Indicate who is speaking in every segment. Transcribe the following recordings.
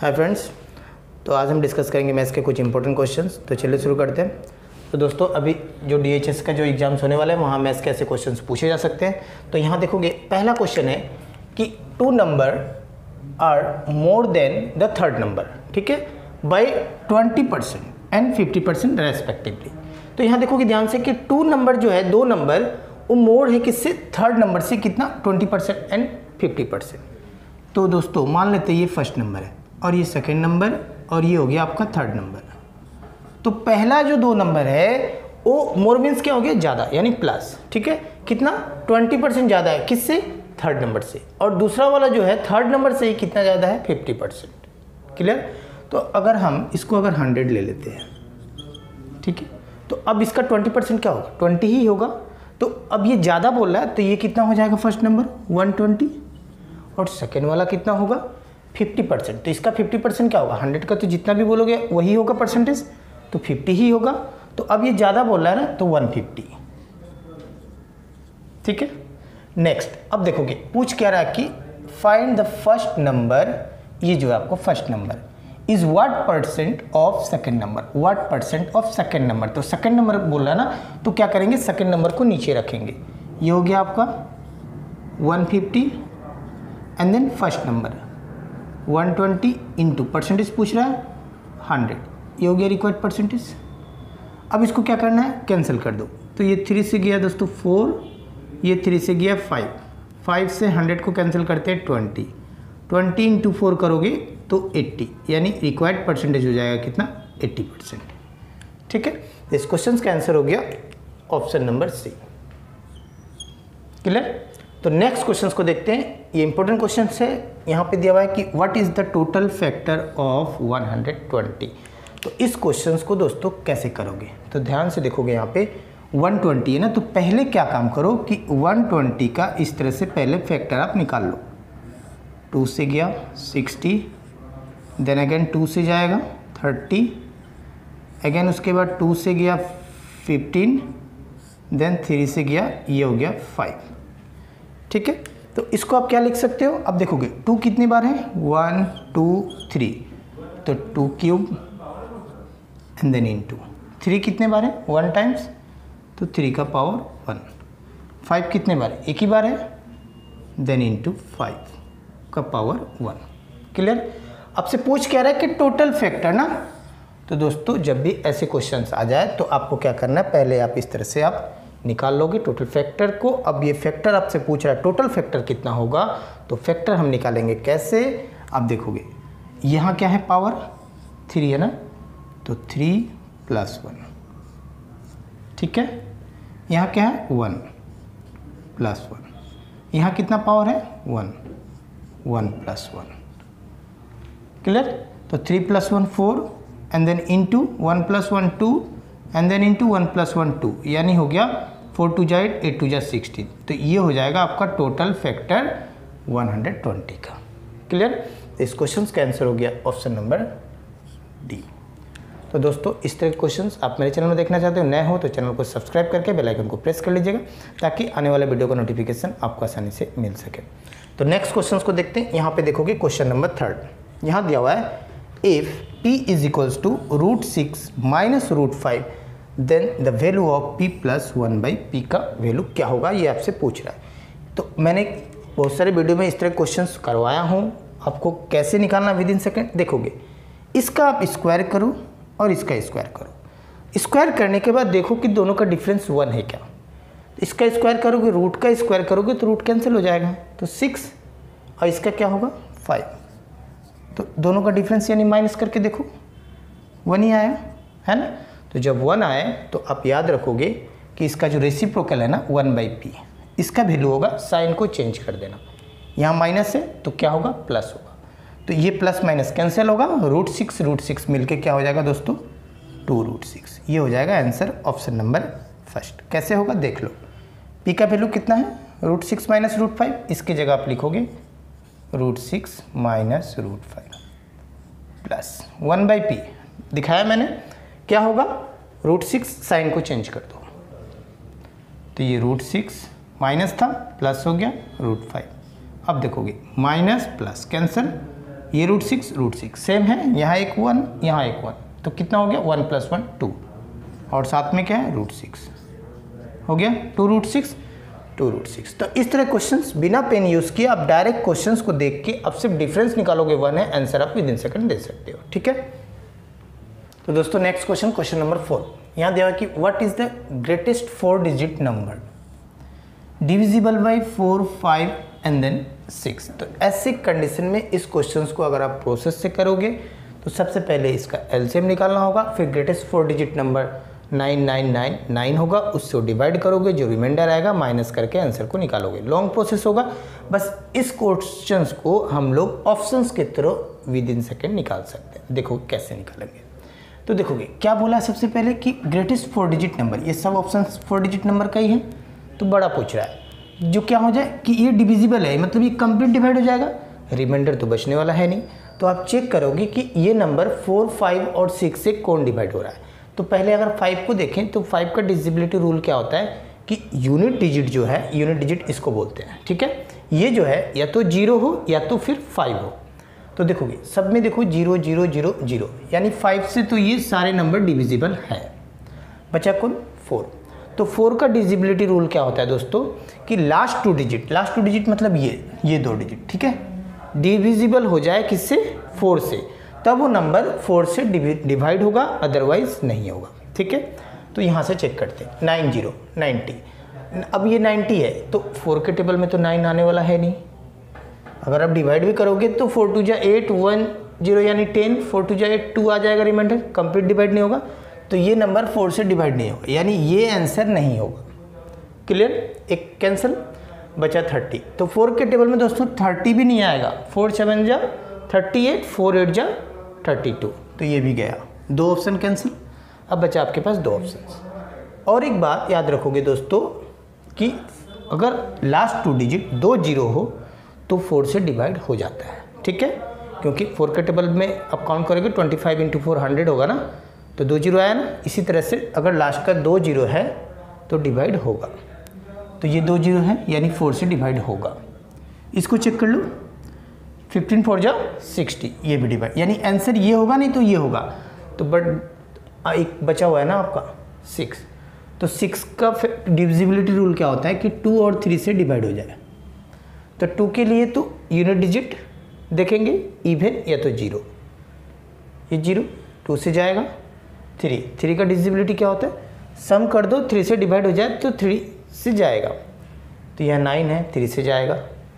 Speaker 1: Hi friends, तो आज हम डिस्कस करेंगे मैथ्स के कुछ इंपॉर्टेंट क्वेश्चंस। तो चलिए शुरू करते हैं। तो दोस्तों, अभी जो DHS का जो एग्जाम्स होने वाला है वहाँ मैथ्स के ऐसे क्वेश्चंस पूछे जा सकते हैं। तो यहाँ देखोगे, पहला क्वेश्चन है कि 2 number are more than the third number, ठीक है, बाई 20% एंड 50% रेस्पेक्टिवली। तो यहाँ देखोगे ध्यान से कि 2 नंबर जो है, 2 नंबर वो मोर है किससे, थर्ड नंबर से, कितना, 20% एंड 50%। तो दोस्तों मान लेते हैं ये फर्स्ट नंबर है और ये सेकंड नंबर और ये हो गया आपका थर्ड नंबर। तो पहला जो 2 नंबर है वो मोर मीन्स क्या हो गया, ज़्यादा, यानी प्लस, ठीक है, कितना, 20% ज़्यादा है किससे, थर्ड नंबर से। और दूसरा वाला जो है थर्ड नंबर से ही कितना ज़्यादा है, 50%। क्लियर। तो अगर हम इसको अगर 100 ले लेते हैं, ठीक है, तो अब इसका 20% क्या होगा, 20 ही होगा। तो अब ये ज़्यादा बोल रहा है तो ये कितना हो जाएगा, फर्स्ट नंबर 120 और सेकेंड वाला कितना होगा, 50%। तो इसका 50% क्या होगा, 100 का तो जितना भी बोलोगे वही होगा परसेंटेज, तो 50 ही होगा। तो अब ये ज़्यादा बोल रहा है ना, तो 150, ठीक है। नेक्स्ट, अब देखोगे पूछ क्या रहा है कि फाइंड द फर्स्ट नंबर, ये जो है आपको first number is what percent of second number, what percent of second number. तो सेकंड नंबर बोल रहा है ना, तो क्या करेंगे, सेकंड नंबर को नीचे रखेंगे। ये हो गया आपका 150 and then first number 120 into percentage पूछ रहा है 100, ये हो गया रिक्वायर्ड परसेंटेज। अब इसको क्या करना है, कैंसिल कर दो। तो ये 3 से गया दोस्तों 4, ये 3 से गया 5, 5 से 100 को कैंसिल करते हैं 20, 20 इंटू 4 करोगे तो 80, यानी रिक्वायर्ड परसेंटेज हो जाएगा कितना, 80%, ठीक है। इस क्वेश्चन का आंसर हो गया ऑप्शन नंबर सी। क्लियर। तो नेक्स्ट क्वेश्चन को देखते हैं। ये इंपॉर्टेंट क्वेश्चन है। यहाँ पे दिया हुआ है कि what is the total factor of 120। तो इस क्वेश्चन को दोस्तों कैसे करोगे, तो ध्यान से देखोगे, यहाँ पे 120 है ना, तो पहले क्या काम करो कि 120 का इस तरह से पहले फैक्टर आप निकाल लो। 2 से गया 60, देन अगेन 2 से जाएगा 30, अगेन उसके बाद 2 से गया 15, देन 3 से गया, ये हो गया 5, ठीक है। तो इसको आप क्या लिख सकते हो, अब देखोगे 2 कितनी बार है, 1 2 3, तो 2 क्यूब एंड देन इनटू 3 कितने बार है, 1 टाइम्स, तो 3 का पावर 1। 5 कितने बार है, एक ही बार है, देन इनटू 5 का पावर 1। क्लियर। अब से पूछ क्या रहा है कि टोटल फैक्टर ना, तो दोस्तों जब भी ऐसे क्वेश्चंस आ जाए तो आपको क्या करना है, पहले आप इस तरह से आप निकाल लोगे टोटल फैक्टर को। अब ये फैक्टर आपसे पूछ रहा है टोटल फैक्टर कितना होगा, तो फैक्टर हम निकालेंगे कैसे, आप देखोगे यहाँ क्या है, पावर 3 है ना, तो 3 + 1, ठीक है। यहाँ क्या है, 1 + 1, यहाँ कितना पावर है, 1 + 1। क्लियर। तो 3 + 1 4 and then into 1 + 1 2 and then into 1 + 1 2, यानी हो गया 4 2 जा 8, 8 2 जा 16। तो ये हो जाएगा आपका टोटल फैक्टर 120 का। क्लियर। इस क्वेश्चन का आंसर हो गया ऑप्शन नंबर डी। तो दोस्तों इस तरह के क्वेश्चंस आप मेरे चैनल में देखना चाहते हो, नए हो तो चैनल को सब्सक्राइब करके बेल आइकन को प्रेस कर लीजिएगा, ताकि आने वाले वीडियो का नोटिफिकेशन आपको आसानी से मिल सके। तो नेक्स्ट क्वेश्चन को देखते हैं। यहाँ पे देखोगे क्वेश्चन नंबर 3, यहाँ दिया हुआ है if p is equals to √6 - √5 then the value of p + 1/p का वैल्यू क्या होगा, ये आपसे पूछ रहा है। तो मैंने बहुत सारे वीडियो में इस तरह क्वेश्चंस करवाया हूँ, आपको कैसे निकालना विद इन सेकेंड। देखोगे इसका आप स्क्वायर करो और इसका स्क्वायर करो। स्क्वायर करने के बाद देखो कि दोनों का डिफरेंस 1 है क्या। इसका स्क्वायर करोगे, रूट का स्क्वायर करोगे तो रूट कैंसिल हो जाएगा, तो 6, और इसका क्या होगा 5। तो दोनों का डिफरेंस यानी माइनस करके देखो 1 ही आया है ना। तो जब 1 आए तो आप याद रखोगे कि इसका जो रेसिप्रोकल है ना 1/p, इसका वैल्यू होगा, साइन को चेंज कर देना, यहाँ माइनस है तो क्या होगा, प्लस होगा। तो ये प्लस माइनस कैंसिल होगा, √6 मिलके क्या हो जाएगा दोस्तों, 2√6। ये हो जाएगा आंसर ऑप्शन नंबर फर्स्ट। कैसे होगा देख लो। p का वैल्यू कितना है, √6 - √5, इसकी जगह आप लिखोगे √6 - √5 प्लस 1/p, दिखाया मैंने, क्या होगा, √6, साइन को चेंज कर दो, तो ये √6 माइनस था, प्लस हो गया √5। अब देखोगे माइनस प्लस कैंसिल, ये √6 सेम है, यहाँ एक 1 यहाँ एक 1, तो कितना हो गया 1 + 1 2, और साथ में क्या है √6 हो गया 2√6 2√6। तो इस तरह क्वेश्चंस बिना पेन यूज़ किए आप डायरेक्ट क्वेश्चंस को देख के अब सिर्फ डिफरेंस निकालोगे 1 है, आंसर आप विदिन सेकंड दे सकते हो। ठीक है, तो दोस्तों नेक्स्ट क्वेश्चन नंबर 4 यहाँ दिया कि what is the greatest 4 digit number divisible by 4 5 and then 6। तो ऐसे कंडीशन में इस क्वेश्चंस को अगर आप प्रोसेस से करोगे तो सबसे पहले इसका एलसीएम निकालना होगा, फिर ग्रेटेस्ट 4 डिजिट नंबर 9999 होगा, उससे डिवाइड करोगे, जो रिमाइंडर आएगा माइनस करके आंसर को निकालोगे। लॉन्ग प्रोसेस होगा, बस इस क्वेश्चंस को हम लोग ऑप्शंस के थ्रू विदिन सेकंड निकाल सकते हैं। देखो कैसे निकालेंगे, तो देखोगे क्या बोला है सबसे पहले कि ग्रेटेस्ट 4 डिजिट नंबर, ये सब ऑप्शंस 4 डिजिट नंबर का ही है, तो बड़ा पूछ रहा है जो क्या हो जाए कि ये डिविजिबल है, मतलब ये कंप्लीट डिवाइड हो जाएगा, रिमाइंडर तो बचने वाला है नहीं। तो आप चेक करोगे कि ये नंबर 4 5 और 6 से कौन डिवाइड हो रहा है। तो पहले अगर 5 को देखें तो 5 का डिविजिबिलिटी रूल क्या होता है कि यूनिट डिजिट जो है, यूनिट डिजिट इसको बोलते हैं। ठीक है, ये जो है या तो 0 हो या तो फिर 5 हो। तो देखोगे सब में देखो 0 0 0 0, यानी 5 से तो ये सारे नंबर डिविजिबल है। बचा कौन 4। तो 4 का डिविजिबिलिटी रूल क्या होता है दोस्तों कि लास्ट 2 डिजिट मतलब ये 2 डिजिट, ठीक है, डिविजिबल हो जाए किससे 4 से, तब वो नंबर 4 से डिवाइड होगा, अदरवाइज नहीं होगा। ठीक है, तो यहाँ से चेक करते हैं 90 90। अब ये 90 है तो 4 के टेबल में तो 9 आने वाला है नहीं, अगर आप डिवाइड भी करोगे तो 4 2 जा 8 1 0 यानी 10, 4 2 जा 8 2 आ जाएगा, रिमाइंडर कंप्लीट डिवाइड नहीं होगा, तो ये नंबर 4 से डिवाइड नहीं होगा, यानी ये आंसर नहीं होगा। क्लियर, एक कैंसिल, बचा 30। तो 4 के टेबल में दोस्तों 30 भी नहीं आएगा, 4 7 जा 38, 4 8 जा 32, तो ये भी गया, 2 ऑप्शन कैंसिल। अब बचा आपके पास 2 ऑप्शन। और एक बात याद रखोगे दोस्तों कि अगर लास्ट 2 डिजिट 2 0 हो तो 4 से डिवाइड हो जाता है। ठीक है, क्योंकि 4 के टेबल में आप काउंट करोगे 25 × 4 100 होगा ना, तो 2 0 आया ना, इसी तरह से अगर लास्ट का 2 0 है तो डिवाइड होगा, तो ये 2 0 है यानी 4 से डिवाइड होगा। इसको चेक कर लो, 15 4 जा 60, ये भी डिवाइड, यानी आंसर ये होगा नहीं तो ये होगा। तो बट एक बचा हुआ है ना आपका 6, तो 6 का डिविजिबिलिटी रूल क्या होता है कि 2 और 3 से डिवाइड हो जाए। तो 2 के लिए तो यूनिट डिजिट देखेंगे, इवन या तो 0, ये 0 2 से जाएगा, 3 का डिविजिबिलिटी क्या होता है, सम कर दो, 3 से डिवाइड हो जाए तो 3 से जाएगा, तो यह 9 है, 3 से जाएगा,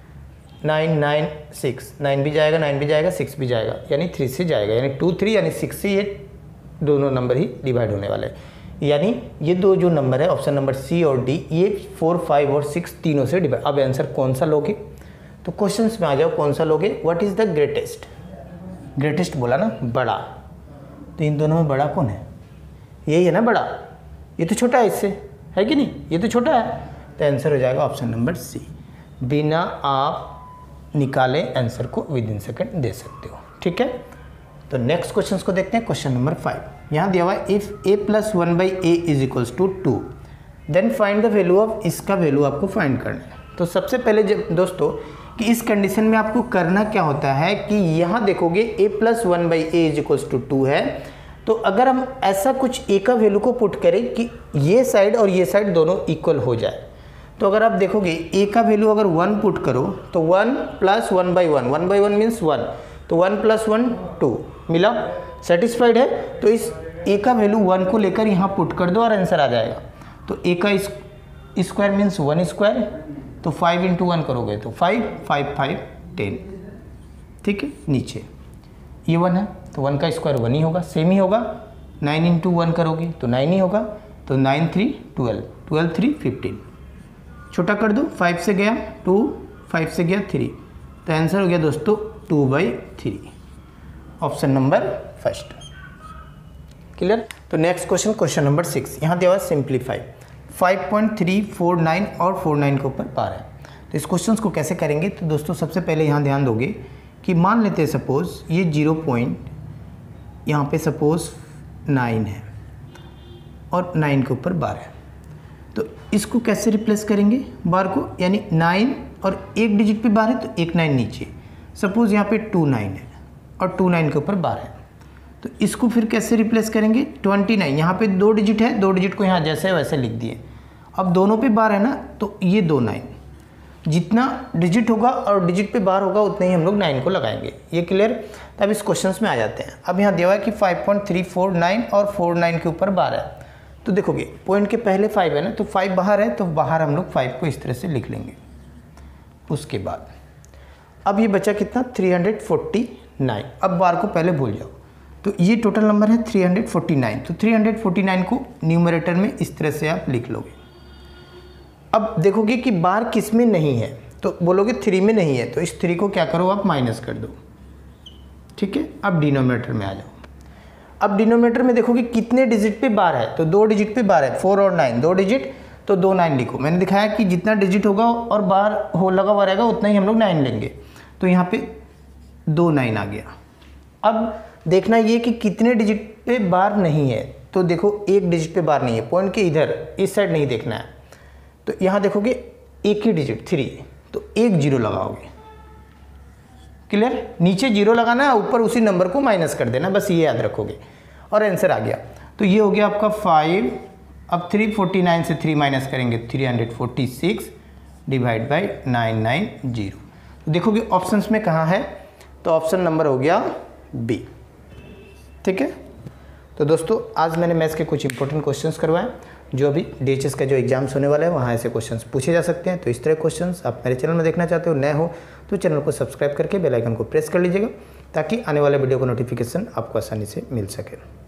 Speaker 1: 9 9 6, 9 भी जाएगा, 9 भी जाएगा, 6 भी जाएगा, यानी 3 से जाएगा, यानी 2 3 यानी 6 से ये दोनों नंबर ही डिवाइड होने वाले हैं। यानी ये दो जो नंबर है ऑप्शन नंबर सी और डी, ये 4 5 और 6 तीनों से डिवाइड। अब आंसर कौन सा लोगे, तो क्वेश्चंस में आ जाओ, कौन सा लोगे, what is the greatest, greatest बोला ना बड़ा, तो इन दोनों में बड़ा कौन है, यही है ना बड़ा, ये तो छोटा है इससे, है कि नहीं, ये तो छोटा है, तो आंसर हो जाएगा ऑप्शन नंबर सी। बिना आप निकाले आंसर को विदिन सेकंड दे सकते हो। ठीक है, तो नेक्स्ट क्वेश्चन को देखते हैं। क्वेश्चन नंबर 5 यहाँ दिया हुआ है, if a + 1/a = 2 then find the value of, इसका वैल्यू आपको फाइंड करना है। तो सबसे पहले जब दोस्तों कि इस कंडीशन में आपको करना क्या होता है कि यहाँ देखोगे a + 1/a = 2 है, तो अगर हम ऐसा कुछ a का वैल्यू को पुट करें कि ये साइड और ये साइड दोनों इक्वल हो जाए, तो अगर आप देखोगे a का वैल्यू अगर 1 पुट करो तो 1 + 1/1, 1/1 मीन्स 1, तो 1 + 1 2 मिला, सेटिस्फाइड है। तो इस a का वैल्यू 1 को लेकर यहाँ पुट कर दो और आंसर आ जाएगा। तो a का स्क्वायर मीन्स 1 स्क्वायर, तो 5 × 1 करोगे तो 5 5 5 10, ठीक है। नीचे ये 1 है तो 1 का स्क्वायर 1 ही होगा, सेम ही होगा। 9 × 1 करोगे तो 9 ही होगा, तो 9 3 12, 12 3 15, छोटा कर दो, 5 से गया 2, 5 से गया 3, तो आंसर हो गया दोस्तों 2/3, ऑप्शन नंबर फर्स्ट। क्लियर। तो नेक्स्ट क्वेश्चन, क्वेश्चन नंबर 6 यहाँ दिया हुआ सिंप्लीफाई 5.349 और 49 के ऊपर पार है। तो इस क्वेश्चन को कैसे करेंगे, तो दोस्तों सबसे पहले यहाँ ध्यान दोगे कि मान लेते हैं सपोज ये 0 पॉइंट यहाँ पे सपोज 9 है और 9 के ऊपर बार है, तो इसको कैसे रिप्लेस करेंगे बार को, यानी 9 और एक डिजिट पे बार है तो एक 9 नीचे। सपोज यहाँ पे 2 9 है और 29 के ऊपर बार है। तो इसको फिर कैसे रिप्लेस करेंगे, 29 यहाँ पे 2 डिजिट है, 2 डिजिट को यहाँ जैसे है वैसे लिख दिए। अब दोनों पे बार है ना, तो ये 2 9, जितना डिजिट होगा और डिजिट पे बार होगा उतने ही हम लोग 9 को लगाएंगे। ये क्लियर। तब इस क्वेश्चन में आ जाते हैं। अब यहाँ दिया हुआ है कि 5.349 और 49 के ऊपर बार है। तो देखोगे पॉइंट के पहले 5 है ना, तो 5 बाहर है, तो बाहर हम लोग 5 को इस तरह से लिख लेंगे। उसके बाद अब ये बचा कितना, 349। अब बार को पहले भूल जाओ, तो ये टोटल नंबर है 349। तो 349 को न्यूमरेटर में इस तरह से आप लिख लोगे। अब देखोगे कि बार किस में नहीं है, तो बोलोगे 3 में नहीं है, तो इस 3 को क्या करो आप माइनस कर दो। ठीक है, अब डिनोमिनेटर में आ जाओ। अब डिनोमिनेटर में देखोगे कितने डिजिट पे बार है, तो 2 डिजिट पे बार है, 4 और 9, 2 डिजिट, तो 2 9 लिखो। मैंने दिखाया कि जितना डिजिट होगा और बार हो लगा हुआ रहेगा उतना ही हम लोग 9 लेंगे। तो यहाँ पे 2 9 आ गया। अब देखना ये कि कितने डिजिट पे बार नहीं है, तो देखो एक डिजिट पे बार नहीं है, पॉइंट के इधर इस साइड नहीं देखना है। तो यहाँ देखोगे एक ही डिजिट 3, तो एक 0 लगाओगे। क्लियर, नीचे 0 लगाना है, ऊपर उसी नंबर को माइनस कर देना, बस ये याद रखोगे और आंसर आ गया। तो ये हो गया आपका 5। अब 349 से 3 माइनस करेंगे, 346 डिवाइड बाई 990। तो देखोगे ऑप्शंस में कहाँ है, तो ऑप्शन नंबर हो गया बी। ठीक है, तो दोस्तों आज मैंने मैथ्स के कुछ इंपॉर्टेंट क्वेश्चंस करवाए, जो अभी DHS का जो एग्जाम्स होने वाला है वहाँ ऐसे क्वेश्चंस पूछे जा सकते हैं। तो इस तरह क्वेश्चंस आप मेरे चैनल में देखना चाहते हो, नए हो तो चैनल को सब्सक्राइब करके बेल आइकन को प्रेस कर लीजिएगा, ताकि आने वाले वीडियो का नोटिफिकेशन आपको आसानी से मिल सके।